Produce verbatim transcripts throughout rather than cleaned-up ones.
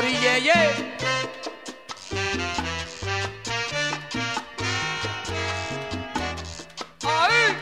Orilleye. ¡Ahí!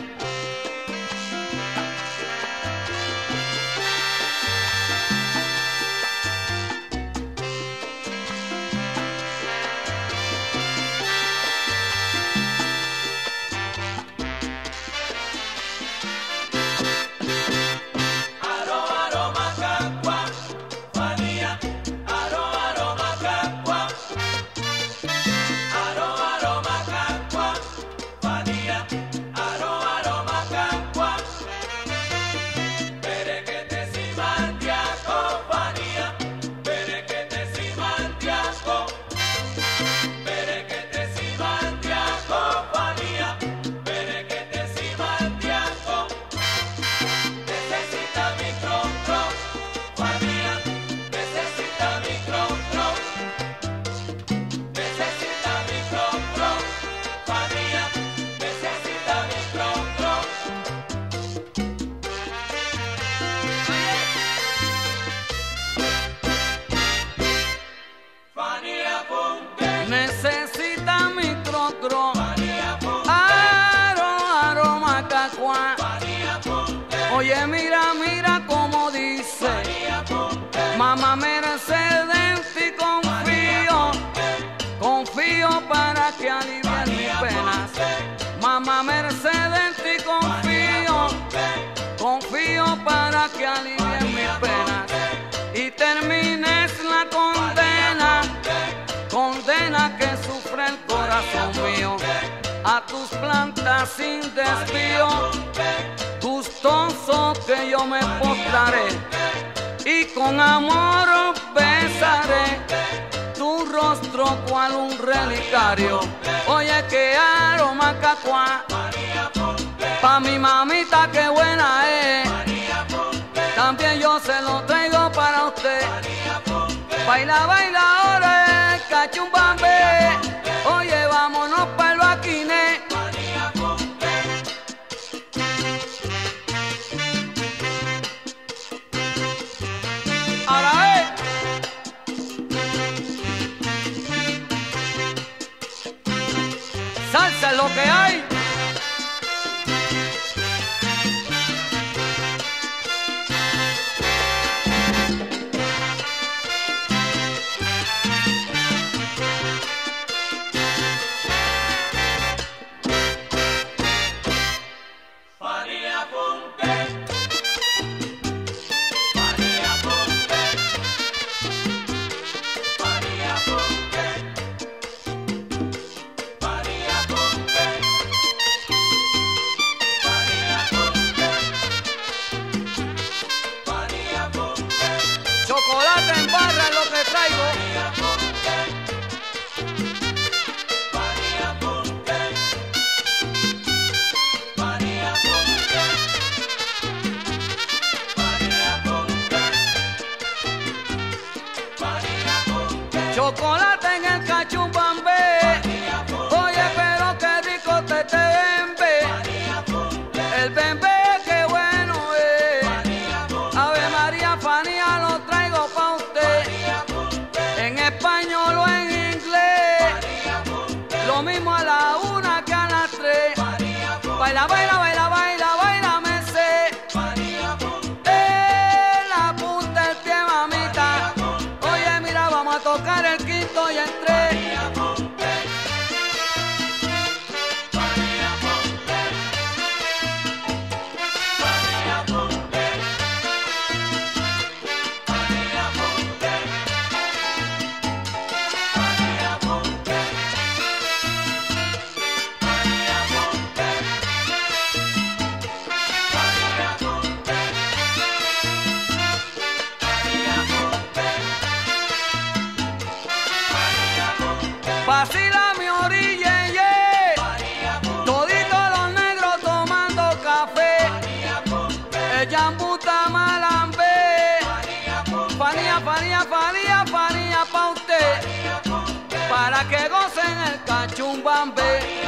Necesita microcro, aro, aroma, cacuá. Oye, mira, mira cómo dice Mamá Mercedes, y confío, confío para que alivien mis penas. Mamá Mercedes, y confío, confío para que alivien mis penas y termines la condena, condena que sufre el corazón mío. A tus plantas sin desvío, gustoso que yo me postraré y con amor besaré tu rostro cual un relicario. Oye, que aroma cacuá, pa' mi mamita que buena es. También yo se lo traigo para usted. Baila, baila ahora el cachumbambe. Oye, vámonos para el Baquiné. Ahora ve. Salsa es lo que hay. Chocolate en barra es lo que traigo. Chocolate en el cachumbambe. Oye, pero qué rico te te bembe. El bembe qué bueno es. Ave María Fanía lo traigo pa' usted. En español o en inglés. Lo mismo a la una que a las tres. Baila, baila, baila, baila, baila, me sé. En la punta del pie, mamita. Oye, mira, vamos a tocar el quinto y el tres. Vacila mi orilla, yeah. Toditos los negros tomando café. El yambuta malambé. Fanía, fanía, fanía, fanía pa' usted. Para que gocen el cachumbambe.